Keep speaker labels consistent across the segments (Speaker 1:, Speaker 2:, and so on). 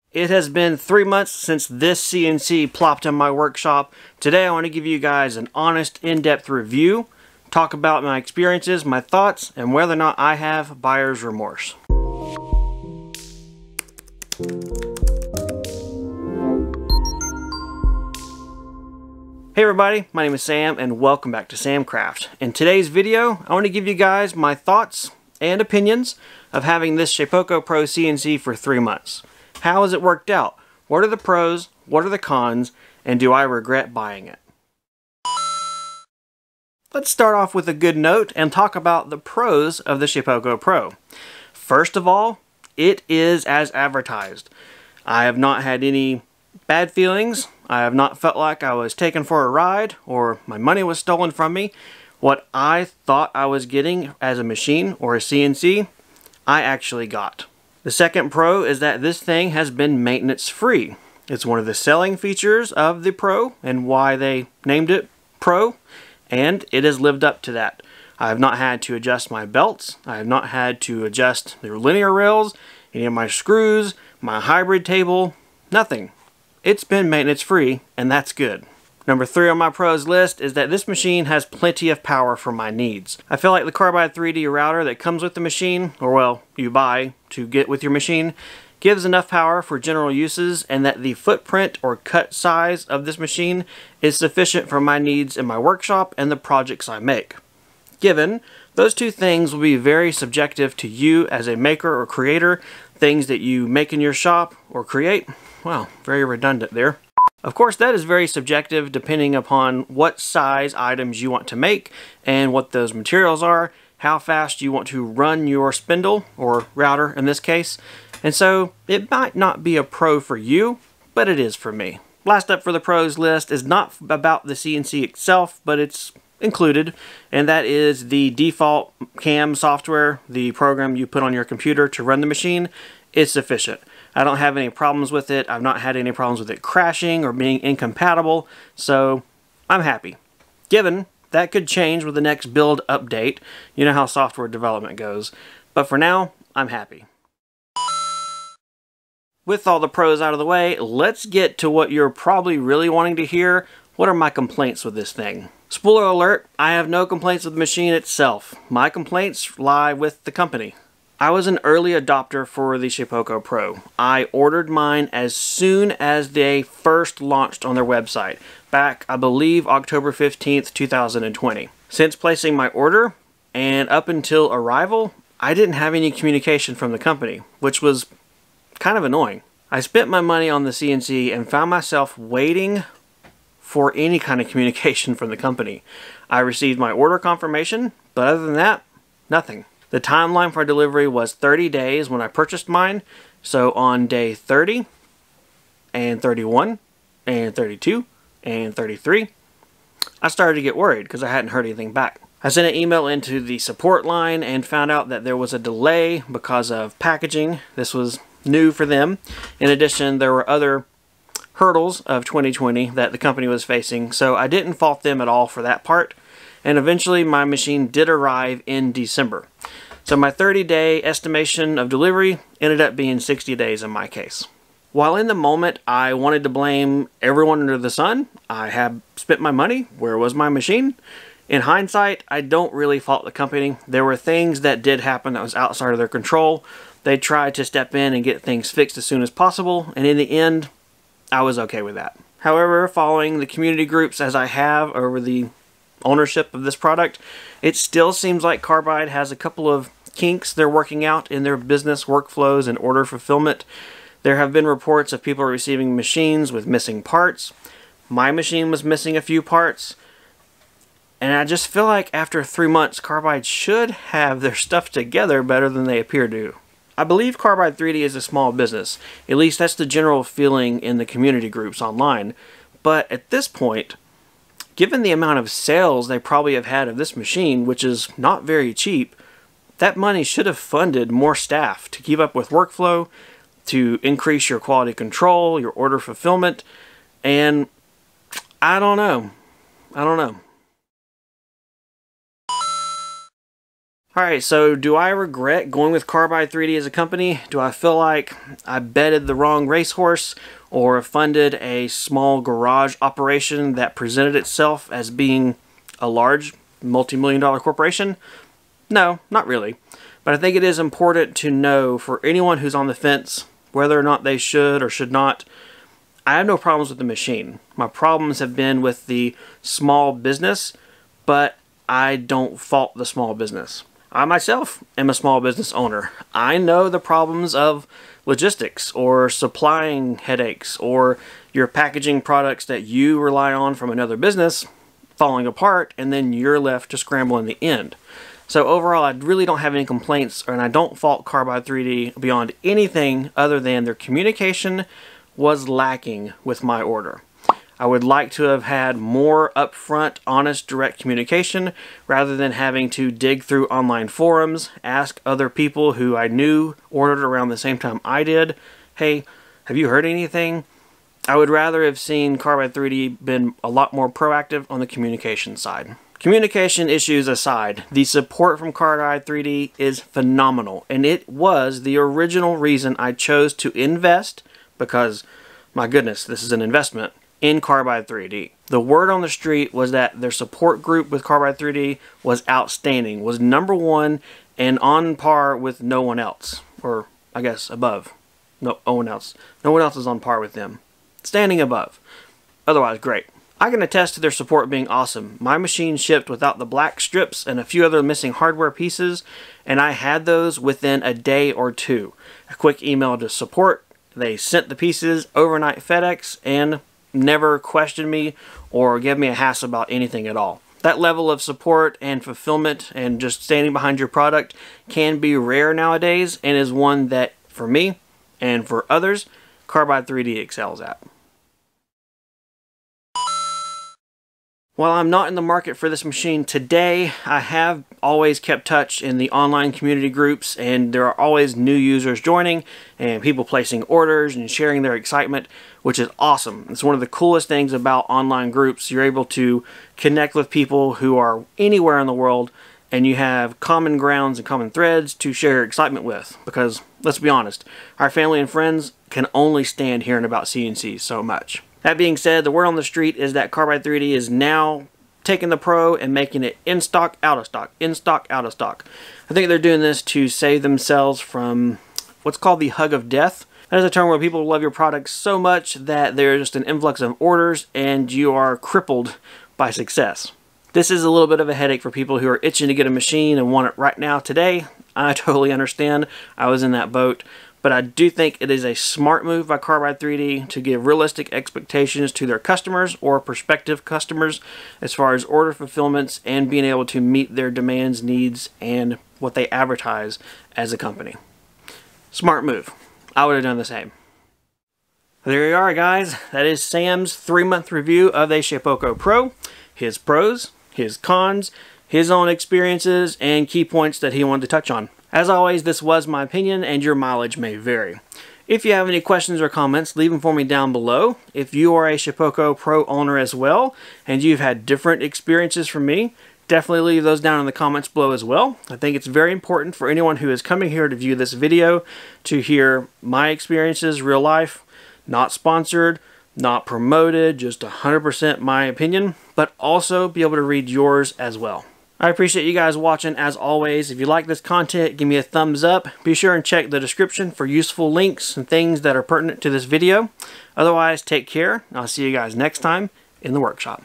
Speaker 1: It has been 3 months since this CNC plopped in my workshop. Today I want to give you guys an honest, in-depth review, talk about my experiences, my thoughts, and whether or not I have buyer's remorse. Hey everybody, my name is Sam and welcome back to Samcraft. In today's video, I want to give you guys my thoughts and opinions of having this Shapeoko Pro CNC for 3 months. How has it worked out? What are the pros? What are the cons? And do I regret buying it? Let's start off with a good note and talk about the pros of the Shapeoko Pro. First of all, it is as advertised. I have not had any bad feelings. I have not felt like I was taken for a ride or my money was stolen from me. What I thought I was getting as a machine or a CNC, I actually got. The second pro is that this thing has been maintenance free. It's one of the selling features of the Pro and why they named it Pro, and it has lived up to that. I have not had to adjust my belts. I have not had to adjust the linear rails, any of my screws, my hybrid table, nothing. It's been maintenance free, and that's good. Number 3 on my pros list is that this machine has plenty of power for my needs. I feel like the Carbide 3D router that comes with the machine, or well, you buy to get with your machine, gives enough power for general uses, and that the footprint or cut size of this machine is sufficient for my needs in my workshop and the projects I make. Given, those two things will be very subjective to you as a maker or creator. Things that you make in your shop or create, well, very redundant there. Of course, that is very subjective depending upon what size items you want to make and what those materials are, how fast you want to run your spindle, or router in this case, and so it might not be a pro for you, but it is for me. Last up for the pros list is not about the CNC itself, but it's included, and that is the default CAM software, the program you put on your computer to run the machine, is sufficient. I don't have any problems with it. I've not had any problems with it crashing or being incompatible, so I'm happy. Given, that could change with the next build update. You know how software development goes. But for now, I'm happy. With all the pros out of the way, let's get to what you're probably really wanting to hear. What are my complaints with this thing? Spoiler alert, I have no complaints with the machine itself. My complaints lie with the company. I was an early adopter for the Shapeoko Pro. I ordered mine as soon as they first launched on their website, back, I believe, October 15th, 2020. Since placing my order, and up until arrival, I didn't have any communication from the company, which was kind of annoying. I spent my money on the CNC and found myself waiting for any kind of communication from the company. I received my order confirmation, but other than that, nothing. The timeline for delivery was 30 days when I purchased mine, so on day 30, and 31, and 32, and 33, I started to get worried because I hadn't heard anything back. I sent an email into the support line and found out that there was a delay because of packaging. This was new for them. In addition, there were other hurdles of 2020 that the company was facing, so I didn't fault them at all for that part. And eventually my machine did arrive in December. So my 30-day estimation of delivery ended up being 60 days in my case. While in the moment I wanted to blame everyone under the sun, I have spent my money. Where was my machine? In hindsight, I don't really fault the company. There were things that did happen that was outside of their control. They tried to step in and get things fixed as soon as possible, and in the end, I was okay with that. However, following the community groups as I have over the ownership of this product, it still seems like Carbide has a couple of kinks they're working out in their business workflows and order fulfillment. There have been reports of people receiving machines with missing parts. My machine was missing a few parts. And I just feel like after 3 months, Carbide should have their stuff together better than they appear to. I believe Carbide 3D is a small business. At least that's the general feeling in the community groups online. But at this point, given the amount of sales they probably have had of this machine, which is not very cheap, that money should have funded more staff to keep up with workflow, to increase your quality control, your order fulfillment, and I don't know. Alright, so do I regret going with Carbide 3D as a company? Do I feel like I betted the wrong racehorse or funded a small garage operation that presented itself as being a large multi-million-dollar corporation? No, not really. But I think it is important to know for anyone who's on the fence whether or not they should or should not. I have no problems with the machine. My problems have been with the small business, but I don't fault the small business. I myself am a small business owner. I know the problems of logistics or supplying headaches or your packaging products that you rely on from another business falling apart and then you're left to scramble in the end. So overall, I really don't have any complaints, and I don't fault Carbide 3D beyond anything other than their communication was lacking with my order. I would like to have had more upfront, honest, direct communication rather than having to dig through online forums, ask other people who I knew ordered around the same time I did, hey, have you heard anything? I would rather have seen Carbide 3D been a lot more proactive on the communication side. Communication issues aside, the support from Carbide 3D is phenomenal, and it was the original reason I chose to invest, because, my goodness, this is an investment, in Carbide 3D. The word on the street was that their support group with Carbide 3D was outstanding, was #1 and on par with no one else. Or, I guess, above. No one else. No one else is on par with them. Standing above. Otherwise, great. I can attest to their support being awesome. My machine shipped without the black strips and a few other missing hardware pieces, and I had those within a day or two. A quick email to support, they sent the pieces overnight FedEx, and never questioned me or gave me a hassle about anything at all. That level of support and fulfillment and just standing behind your product can be rare nowadays, and is one that, for me and for others, Carbide 3D excels at. While I'm not in the market for this machine today, I have always kept touch in the online community groups, and there are always new users joining and people placing orders and sharing their excitement, which is awesome. It's one of the coolest things about online groups. You're able to connect with people who are anywhere in the world, and you have common grounds and common threads to share your excitement with. Because, let's be honest, our family and friends can only stand hearing about CNC so much. That being said, the word on the street is that Carbide 3D is now taking the Pro and making it in stock, out of stock, in stock, out of stock. I think they're doing this to save themselves from what's called the hug of death. That is a term where people love your products so much that there's just an influx of orders and you are crippled by success. This is a little bit of a headache for people who are itching to get a machine and want it right now today. I totally understand. I was in that boat. But I do think it is a smart move by Carbide 3D to give realistic expectations to their customers or prospective customers as far as order fulfillments and being able to meet their demands, needs, and what they advertise as a company. Smart move. I would have done the same. There you are, guys. That is Sam's 3-month review of a Shapeoko Pro. His pros, his cons, his own experiences, and key points that he wanted to touch on. As always, this was my opinion, and your mileage may vary. If you have any questions or comments, leave them for me down below. If you are a Shapeoko Pro owner as well, and you've had different experiences from me, definitely leave those down in the comments below as well. I think it's very important for anyone who is coming here to view this video to hear my experiences, real life, not sponsored, not promoted, just 100% my opinion, but also be able to read yours as well. I appreciate you guys watching as always. If you like this content, give me a thumbs up. Be sure and check the description for useful links and things that are pertinent to this video. Otherwise, take care. I'll see you guys next time in the workshop.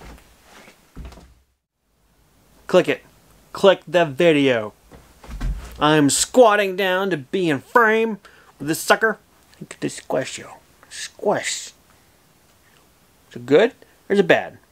Speaker 1: Click it. Click the video. I'm squatting down to be in frame with this sucker. Look at this squash, yo. Squash. Is it good or is it bad?